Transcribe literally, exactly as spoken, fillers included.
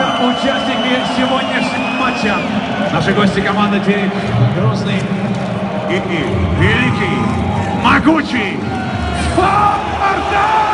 Участники сегодняшнего матча. Наши гости команды Терек Грозный и, и великий, могучий Спартак!